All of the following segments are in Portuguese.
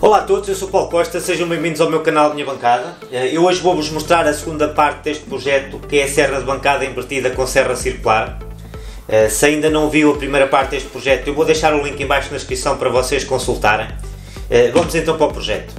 Olá a todos, eu sou o Paulo Costa, sejam bem-vindos ao meu canal Minha Bancada. Eu hoje vou-vos mostrar a segunda parte deste projeto, que é a serra de bancada invertida com serra circular. Se ainda não viu a primeira parte deste projeto, eu vou deixar o link em baixo na descrição para vocês consultarem. Vamos então para o projeto.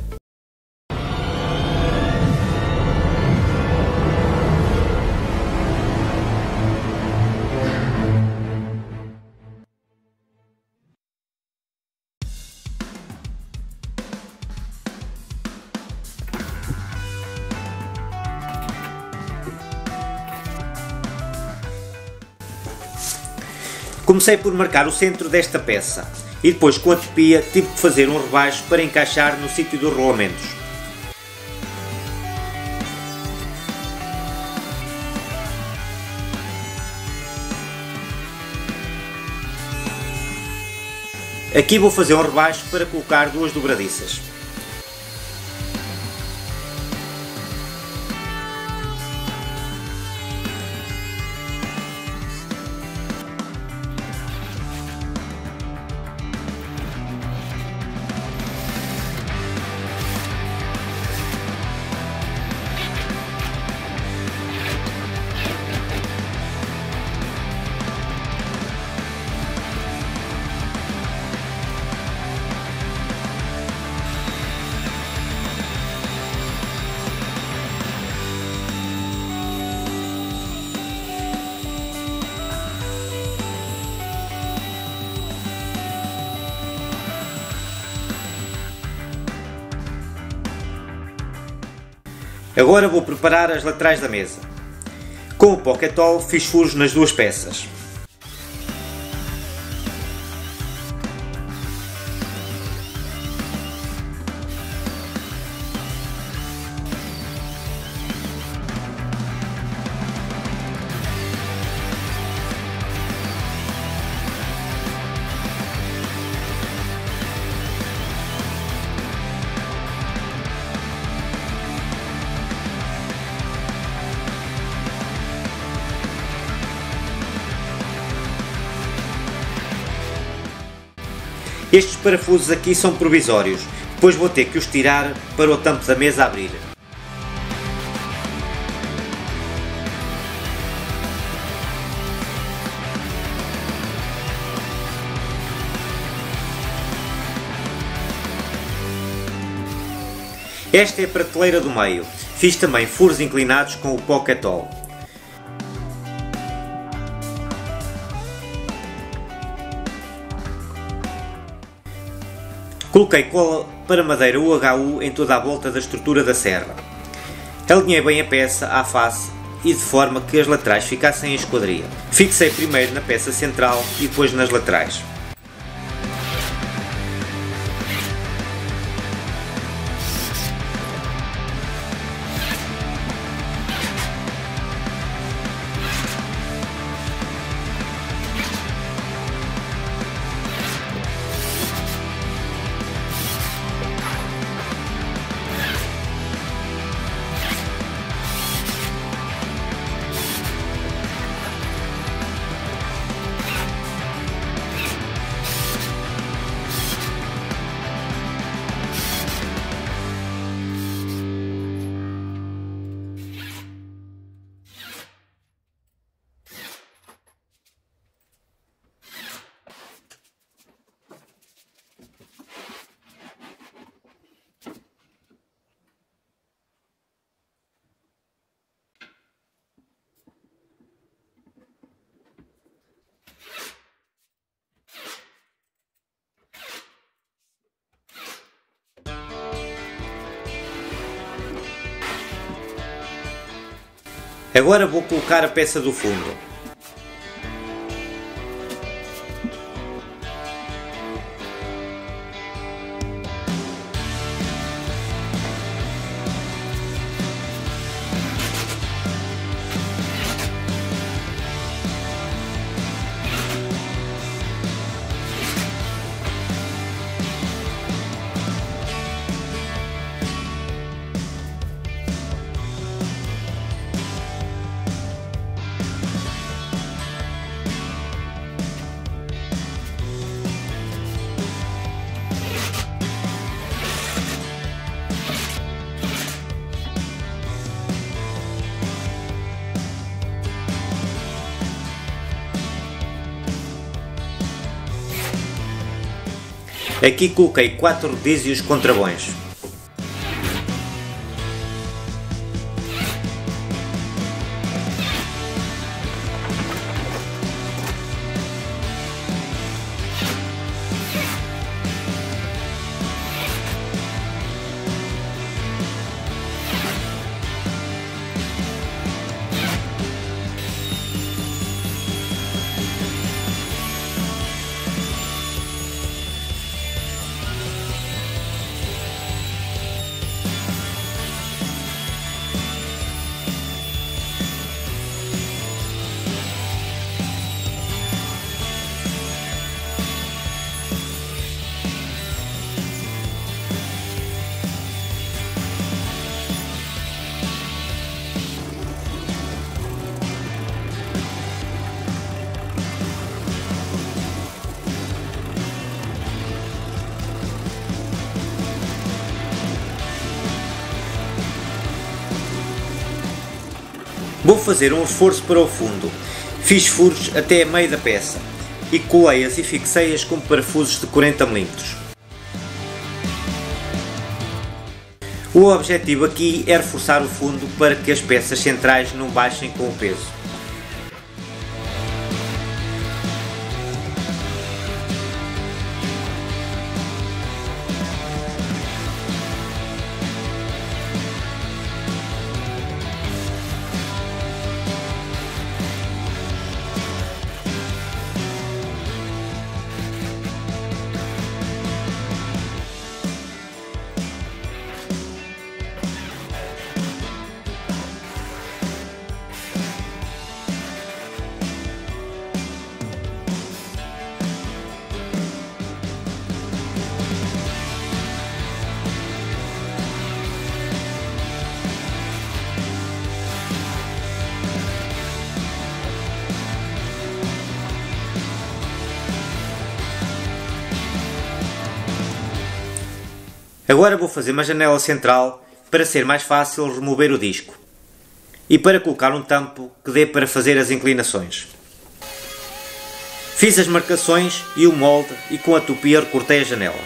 Comecei por marcar o centro desta peça e depois com a tepia tive que fazer um rebaixo para encaixar no sítio dos rolamentos. Aqui vou fazer um rebaixo para colocar duas dobradiças. Agora vou preparar as laterais da mesa. Com o Pokétol fiz furos nas duas peças. Estes parafusos aqui são provisórios, depois vou ter que os tirar para o tampo da mesa abrir. Esta é a prateleira do meio, fiz também furos inclinados com o Pokétol. Coloquei cola para madeira UHU em toda a volta da estrutura da serra. Alinhei bem a peça à face e de forma que as laterais ficassem em esquadria. Fixei primeiro na peça central e depois nas laterais. Agora vou colocar a peça do fundo. Aqui coloquei 4 rodízios com travões. Vou fazer um reforço para o fundo. Fiz furos até a meio da peça e colei-as e fixei-as com parafusos de 40 mm. O objetivo aqui é reforçar o fundo para que as peças centrais não baixem com o peso. Agora vou fazer uma janela central para ser mais fácil remover o disco e para colocar um tampo que dê para fazer as inclinações. Fiz as marcações e o molde e com a tupia recortei a janela.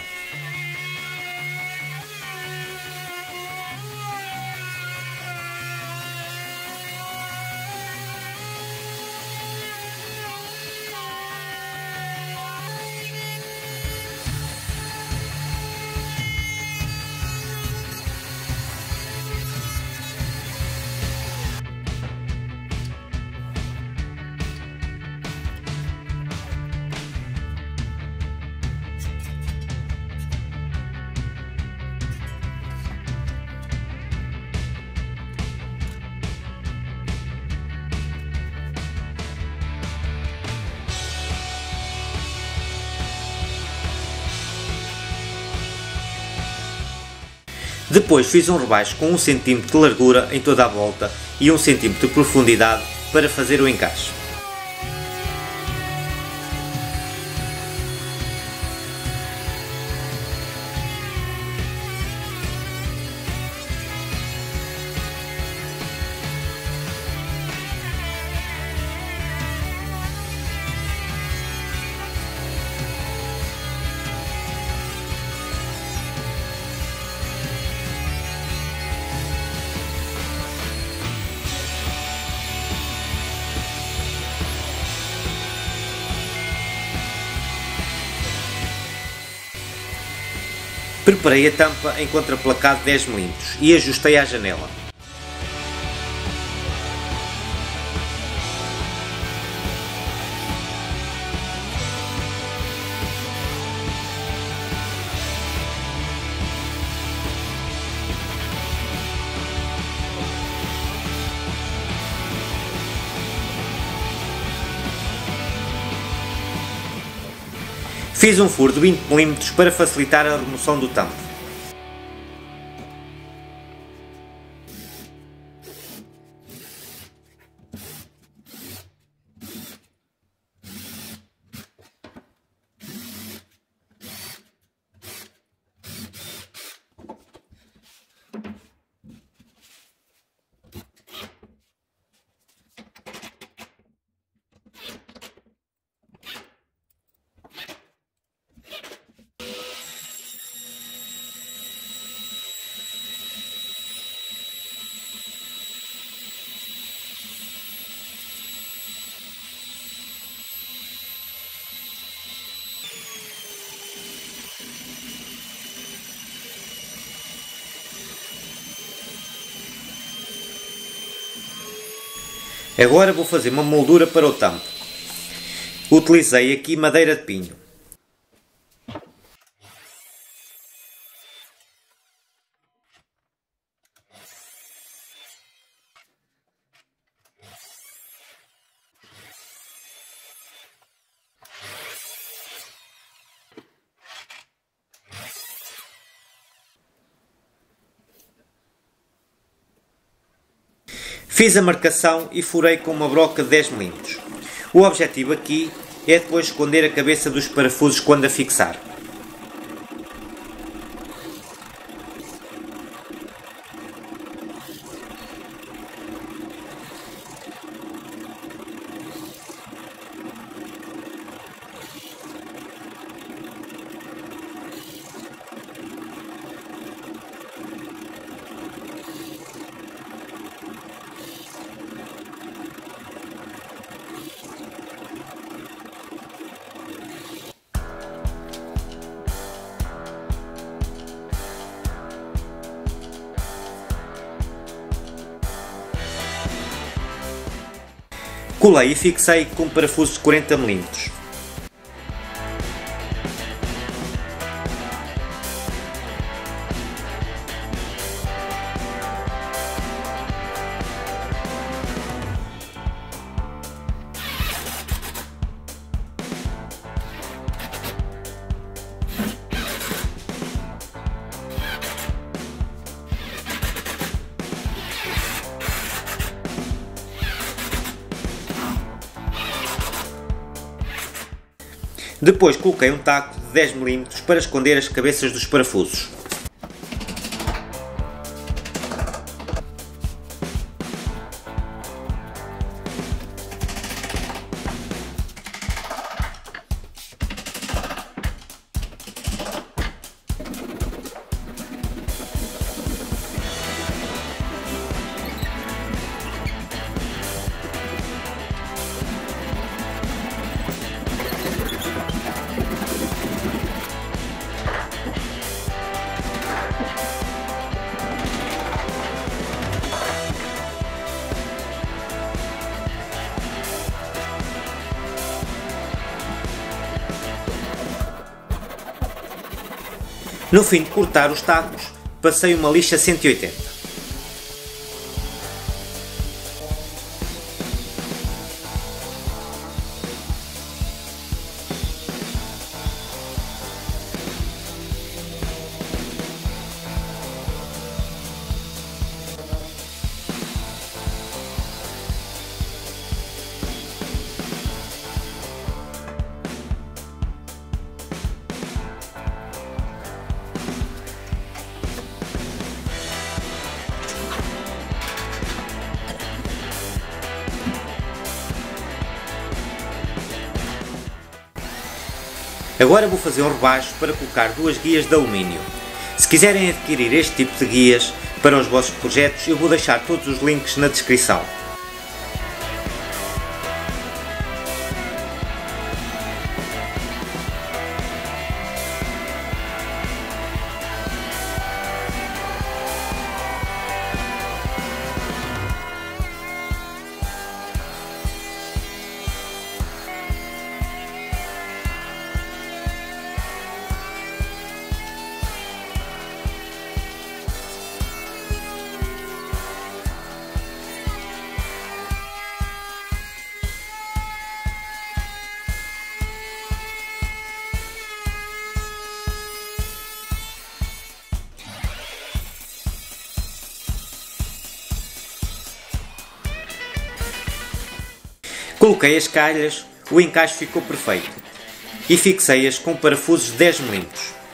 Depois fiz um rebaixo com 1 cm de largura em toda a volta e 1 cm de profundidade para fazer o encaixe. Preparei a tampa em contraplacado 10 mm e ajustei à janela. Fiz um furo de 20 mm para facilitar a remoção do tampo. Agora vou fazer uma moldura para o tampo. Utilizei aqui madeira de pinho. Fiz a marcação e furei com uma broca de 10 mm. O objetivo aqui é depois esconder a cabeça dos parafusos quando a fixar. Colei e fixei com parafusos de 40 mm. Depois coloquei um taco de 10 mm para esconder as cabeças dos parafusos. No fim de cortar os tacos, passei uma lixa 180. Agora vou fazer um rebaixo para colocar duas guias de alumínio. Se quiserem adquirir este tipo de guias para os vossos projetos, eu vou deixar todos os links na descrição. Coloquei as calhas, o encaixe ficou perfeito e fixei-as com parafusos de 10 mm.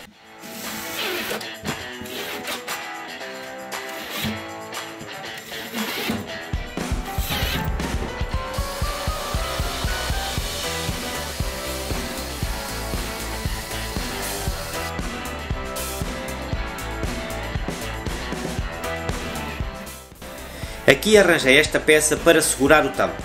Aqui arranjei esta peça para segurar o tampo.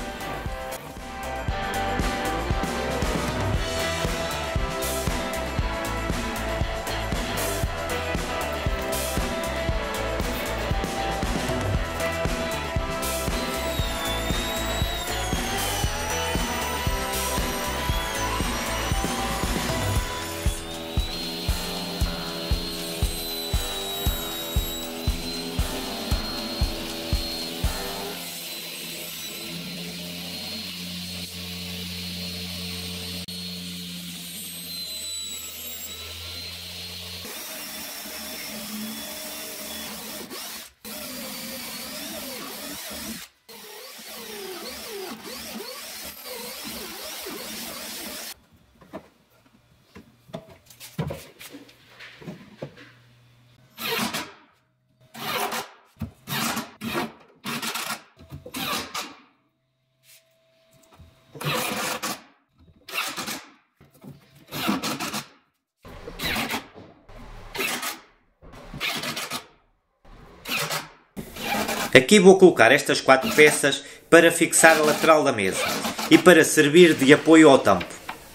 Aqui vou colocar estas 4 peças para fixar a lateral da mesa e para servir de apoio ao tampo.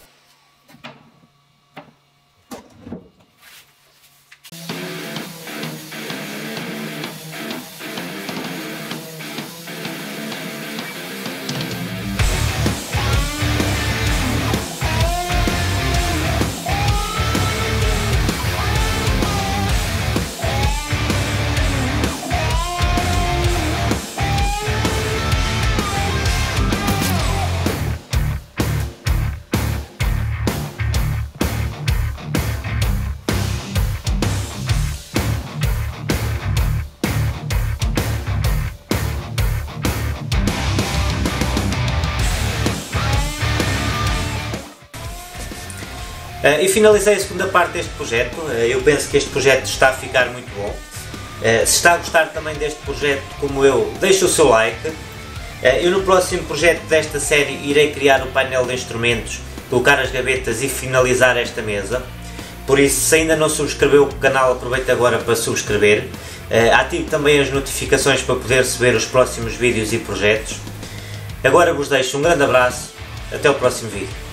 E finalizei a segunda parte deste projeto. Eu penso que este projeto está a ficar muito bom. Se está a gostar também deste projeto como eu, deixe o seu like. Eu no próximo projeto desta série irei criar o painel de instrumentos, colocar as gavetas e finalizar esta mesa. Por isso, se ainda não subscreveu o canal, aproveite agora para subscrever. Ative também as notificações para poder receber os próximos vídeos e projetos. Agora vos deixo um grande abraço, até o próximo vídeo.